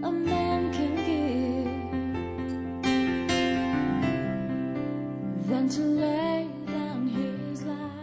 a man can give than to lay down his life.